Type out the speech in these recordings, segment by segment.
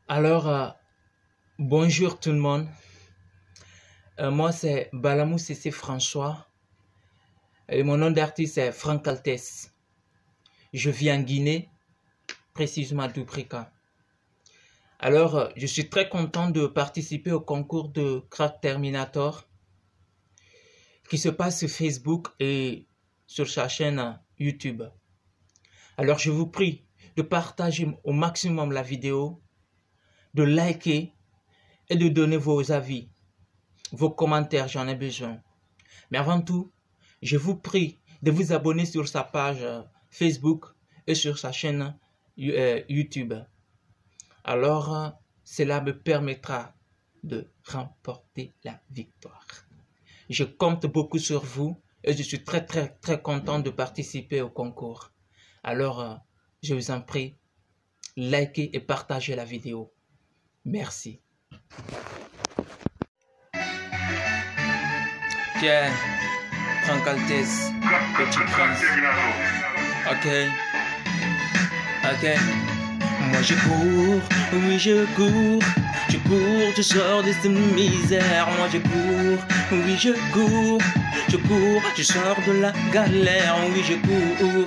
Alors, bonjour tout le monde. Moi, c'est Balamou C.C. François. Et mon nom d'artiste est Franck Altesse. Je vis en Guinée, précisément à Dubrika. Alors, je suis très content de participer au concours de Crack Terminator qui se passe sur Facebook et sur sa chaîne YouTube. Alors, je vous prie de partager au maximum la vidéo, de liker et de donner vos avis, vos commentaires, j'en ai besoin. Mais avant tout, je vous prie de vous abonner sur sa page Facebook et sur sa chaîne YouTube. Alors, cela me permettra de remporter la victoire. Je compte beaucoup sur vous et je suis très content de participer au concours. Alors, je vous en prie, likez et partagez la vidéo. Merci. Tiens, Franck Altesse, Petit Prince. Ok. Moi je cours, oui je cours, je sors de cette misère. Moi je cours, oui je cours, je sors de la galère. Oui je cours,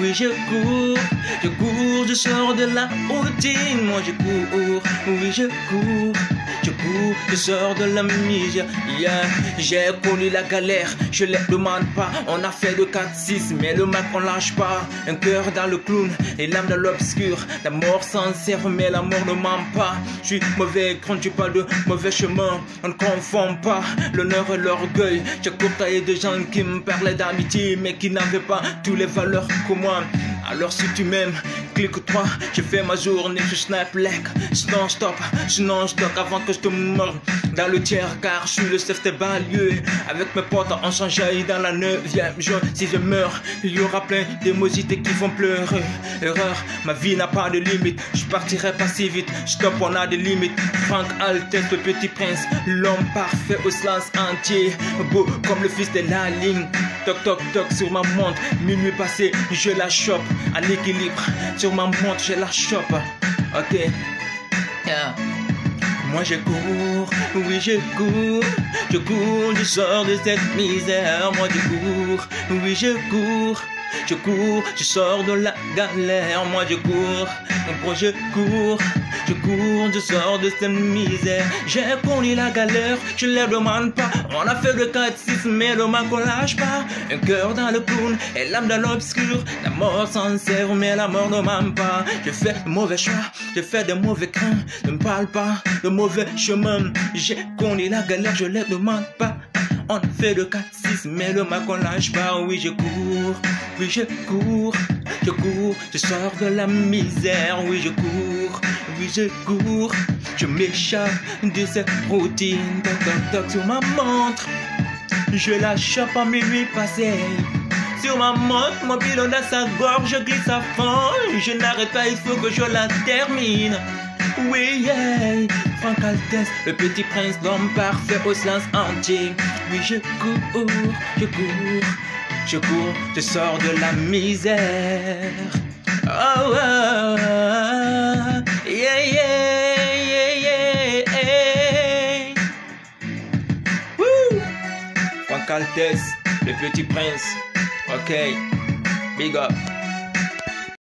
je sors de la routine. Moi je cours, oui je cours, je sors de la misère. J'ai connu la galère, je les demande pas. On a fait le 4-6, mais le mal on lâche pas. Un cœur dans le clown et l'âme dans l'obscur. La mort s'en sert, mais la mort ne ment pas. Je suis mauvais quand tu parles de mauvais chemin. On ne confond pas l'honneur et l'orgueil. J'ai côtoyé des gens qui me parlaient d'amitié, mais qui n'avaient pas toutes les valeurs que moi. Alors si tu m'aimes, clique-toi, je fais ma journée, je snipe like, non-stop avant que je te meure dans le tiers, car je suis le chef des banlieues. Avec mes potes, on s'enjaille dans la 9e zone. Si je meurs, il y aura plein d'émosités qui vont pleurer. Erreur, ma vie n'a pas de limite, je partirai pas si vite. Stop, on a des limites. Franck Altesse, le petit prince, l'homme parfait au silence entier, beau comme le fils de la ligne. Toc toc toc sur ma montre, minuit passé, je la chope. En équilibre, sur ma montre, je la chope. Ok. Moi je cours, oui je cours, je sors de cette misère. Moi je cours, oui je cours, je sors de la galère. Moi je cours, je sors de cette misère. J'ai connu la galère, je les demande pas. On a fait le 4-6, mais le mal qu'on lâche pas. Un cœur dans le clown et l'âme dans l'obscur. La mort s'en sert, mais la mort ne ment pas. Je fais de mauvais choix, je fais de mauvais crains. Ne me parle pas de mauvais chemin. J'ai connu la galère, je les demande pas. On a fait le 4-6, mais le mal qu'on lâche pas. Oui je cours, je sors de la misère. Oui je cours, je m'échappe de cette routine. Toc toc toc sur ma montre, je la chope en minuit passé. Sur ma montre, mon pilon dans sa gorge, je glisse à fond. Je n'arrête pas, il faut que je la termine. Oui, yeah. Franck Altesse, le petit prince, l'homme parfait au silence entier. Oui, je cours, je sors de la misère. Oh, oh, oh, yeah. Woo! Franck Altesse, le petit prince. Ok, big up.